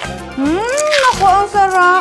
Naku, ang sarap.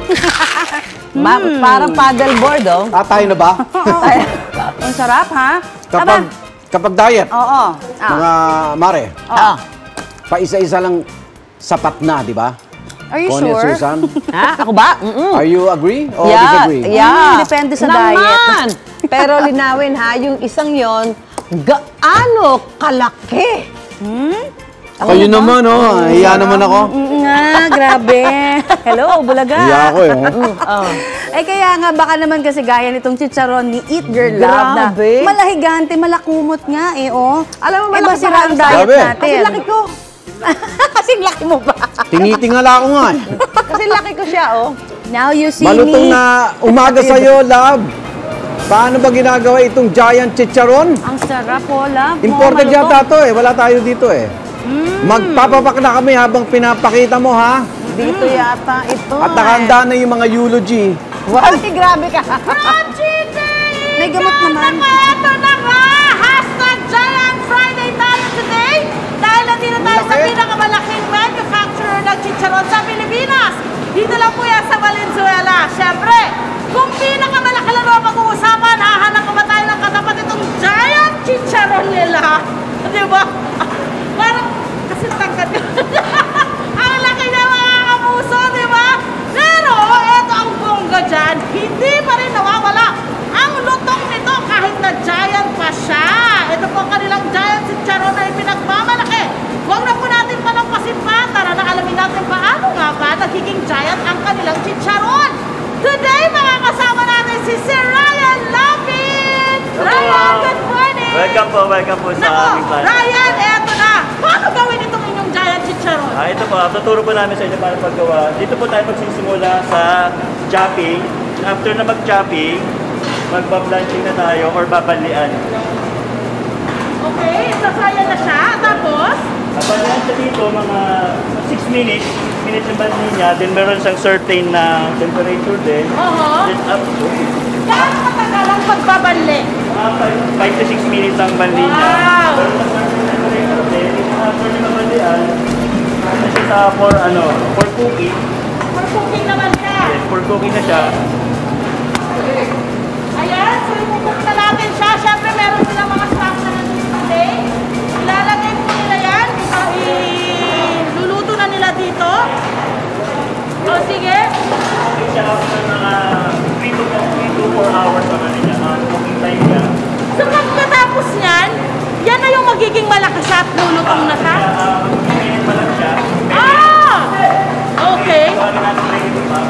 Parang paddleboard, oh. Tayo na ba? Ang sarap, ha? Kapag diet, Oo. mga mare, Ah. pa-isa-isa lang sapat na, di ba? Are you Connie at sure? Susan, Ha? Ako ba? are you agree or Yeah, disagree? yeah. Depende sa Naman. diet. Pero linawin ha, yung isang yon, gaano kalaki? Kayo naman, oh. Hiya naman ako. Nga, grabe. Hello, bulaga. Hiya ako eh. Eh kaya nga, baka naman kasi gaya nitong chicharon ni Eat Your Love na Grabe. malahigante, malakumot nga eh, oh. Alam mo, eh, malaki basira ang pa diet Grabe. natin. Kasi laki ko. Kasing laki mo ba? Tingitingala ako nga eh. Kasi laki ko siya, oh. Now you see Malutong me. na umaga sa'yo, love. Paano ba ginagawa itong giant chicharon? Ang sarap, oh, love. Imported malutong. yata to eh. Wala tayo dito eh. Magpapapak na kami habang pinapakita mo, ha? Dito yata ito. At nakahanda na yung mga eulogy. Wow, grabe ka. May gamot naman. Ito na nga! Hashtag Giant Friday tayo today! Dahil nandito tayo sa Malaki. pinakamalaking manufacturer ng chicharon sa Pilipinas. Dito lang po yan sa Valenzuela. Siyempre, kung pinakamalaki lang ang pag-uusapan, hahanap pa ba tayo ng katapat itong giant chicharon nila? Di ba? Parang, kasi tangkad ang laki na mga kapuso, di ba? Pero, eto ang bongga dyan, hindi pa rin nawawala ang lutong nito kahit na giant pa siya. Ito po ang kanilang giant chicharon na ipinagmamalaki. Huwag na po natin palampasin pa. Tara na alamin natin paano nga ba nagiging giant ang kanilang chicharon. Today, makakasama natin si Sir Ryan Lapid. Ryan, good morning! Welcome po sa Nako, aming plan. Ryan, eto na. Paano gawin itong inyong giant chicharon? Ito po, tuturo po namin sa inyo paano paggawa. Dito po tayo magsisimula sa chopping. After na mag-chopping, magpa-blanching na tayo or babalian. Okay, sasaya na siya. Tapos, Babalian siya dito mga 6 minutes. 6 minutes yung bandi niya. Then meron siyang certain na temperature din. Then up to gaano matagal ang pagbabanli? 5 to 6 minutes ang bandi niya. Wow! Meron siyang certain temperature din. After na mabalian, ano siya sa for cooking. For cooking naman siya. Yes, for cooking na siya. Ayan, so i-cook na natin siya. Siyempre, meron silang mga stock na nandito today. Ilalagay po nila yan. Iluluto na nila dito. O, sige. Cooking siya after mga 3 to 4 hours ang niya. Ang cooking time niya. So, pagkatapos niyan, yan na yung magiging malaki siya at lulutong na siya. Mag-minute pa lang siya. Ah! Okay. Gawin natin ready to pa.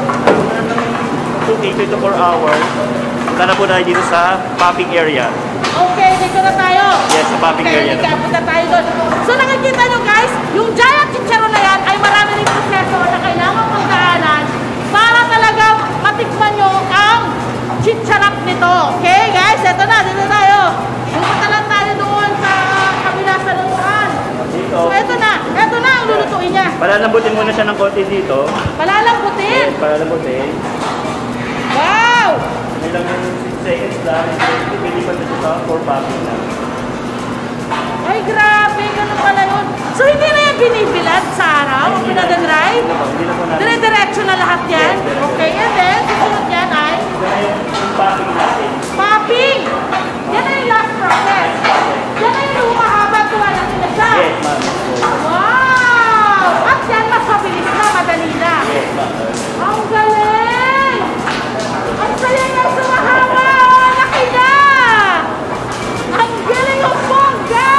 2 to 4 hours. Punta na po tayo dito sa popping area. Okay, dito na tayo. Yes, sa popping area na. Punta tayo doon. So nakikita nyo guys, yung giant chicharon na yan ay marami rin proseso na kailangan pagdaanan para talaga matikman nyo ang chicharap nito. Okay guys, eto na, dito tayo. Punta lang tayo doon sa kabila sa lutuan. Dito. So eto na ang lulutuin niya. Palalambutin muna siya ng konti dito. Palalambutin. Palalambutin. Wow! May lang yung 6 seconds lang. Pwede pa na siya for popping na. Ay grabe, ganun pala yun. So hindi na yan binibilad sa araw o pinadadrive? Hindi na po natin. Dire-diretso na lahat yan? Okay, and then, susunod yan ay Ito na yung popping natin. popping! Yan na yung last process. Yan na yung humahaba, tuwa natin na siya. Yes, ma'am. Wow! At yan, mas mabilis na, madali na. Yes, ma'am. Ang galing! Ang saya niya sumahaba! Oh, laki na! Ang galing ang bongga!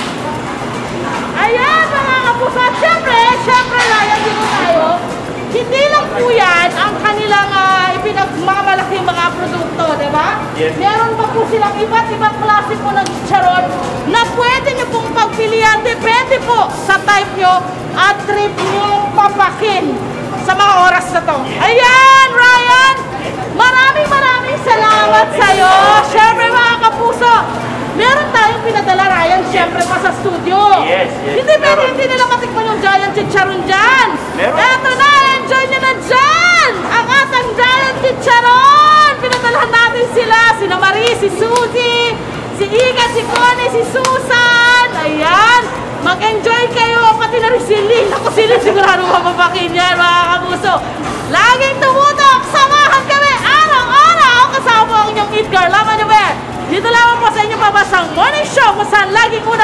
Ayan, mga kapuso. At syempre, Ryan, dito tayo. Hindi lang po yan ang kanilang ipinagmamalaking mga produkto, di ba? Yes. Meron pa po silang iba't ibang klase po ng chicharon na pwede nyo pong pagpilian. Depende po sa type nyo at trip nyo papakin sa mga oras na to. Ayan, Ryan! Maraming salamat sa'yo. Siyempre, mga kapuso, meron tayong pinadala, Ryan, siyempre pa sa studio. Yes. Hindi pwede, hindi nila matikman yung giant chicharon dyan. Meron. Eto na, enjoy nyo na dyan! Ang atang giant chicharon! Pinadalahan natin sila, sina Marie, si Suzy, si Ika, si Connie, si Susan. Ayan. Mag-enjoy kayo, pati na rin sili. Ako sili, sigurado mapapakin yan, mga kapuso. Laging tumutok, samahan kami araw-araw. Kasama po ang inyong Eat Girl, Laman nyo ba? Dito lamang po sa inyong pabasang morning show kung saan laging una